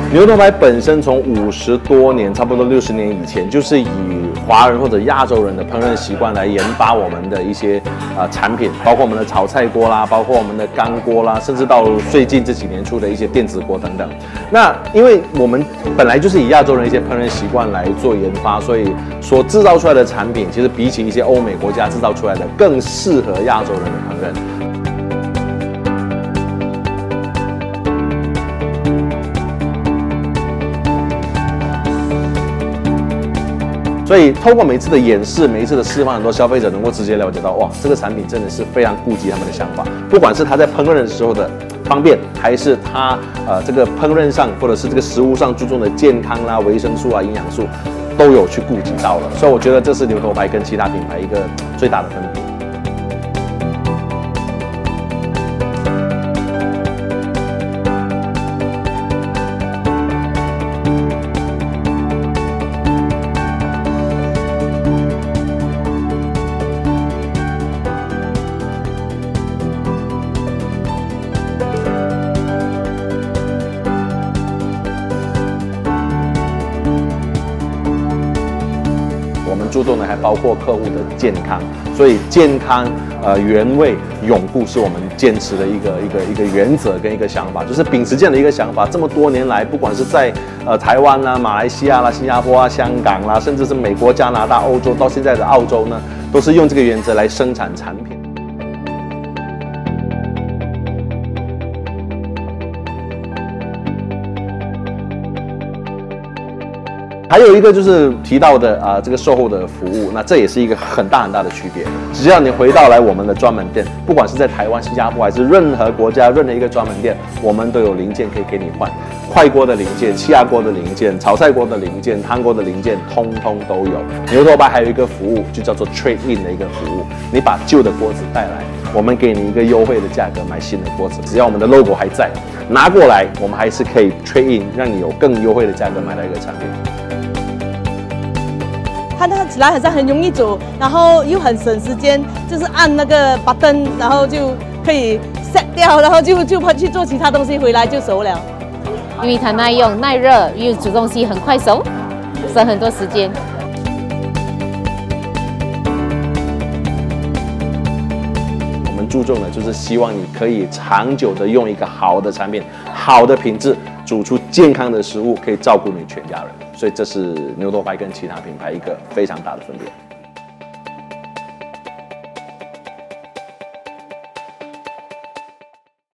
牛头牌本身从50多年，差不多60年以前，就是以华人或者亚洲人的烹饪习惯来研发我们的一些产品，包括我们的炒菜锅啦，包括我们的干锅啦，甚至到最近这几年出的一些电子锅等等。那因为我们本来就是以亚洲人一些烹饪习惯来做研发，所以所制造出来的产品，其实比起一些欧美国家制造出来的，更适合亚洲人的烹饪。所以，透过每一次的演示、每一次的示范，很多消费者能够直接了解到，哇，这个产品真的是非常顾及他们的想法。不管是他在烹饪的时候的方便，还是他这个烹饪上或者是这个食物上注重的健康啦、维生素啊、营养素，都有去顾及到了。所以，我觉得这是牛头牌跟其他品牌一个最大的分别。我们注重的还包括客户的健康，所以健康、原味、永固是我们坚持的一个原则跟一个想法，就是秉持这样的一个想法。这么多年来，不管是在台湾啦、马来西亚啦、新加坡啊、香港啦，甚至是美国、加拿大、欧洲，到现在的澳洲呢，都是用这个原则来生产产品。还有一个就是提到的这个售后的服务，那这也是一个很大的区别。只要你回到来我们的专门店，不管是在台湾、新加坡还是任何国家任何一个专门店，我们都有零件可以给你换，快锅的零件、气压锅的零件、炒菜锅的零件、汤锅的零件，通通都有。牛头牌还有一个服务，就叫做 trade in 的一个服务，你把旧的锅子带来，我们给你一个优惠的价格买新的锅子，只要我们的 logo 还在，拿过来，我们还是可以 trade in， 让你有更优惠的价格买到一个产品。 看起来好像很容易煮，然后又很省时间，就是按那个 button， 然后就可以 set 掉，然后就去做其他东西，回来就熟了。 因为它耐用、耐热，又煮东西很快熟，省很多时间。 我们注重的就是希望你可以长久的用一个好的产品、好的品质，煮出健康的食物，可以照顾你全家人。所以这是牛头牌跟其他品牌一个非常大的分别。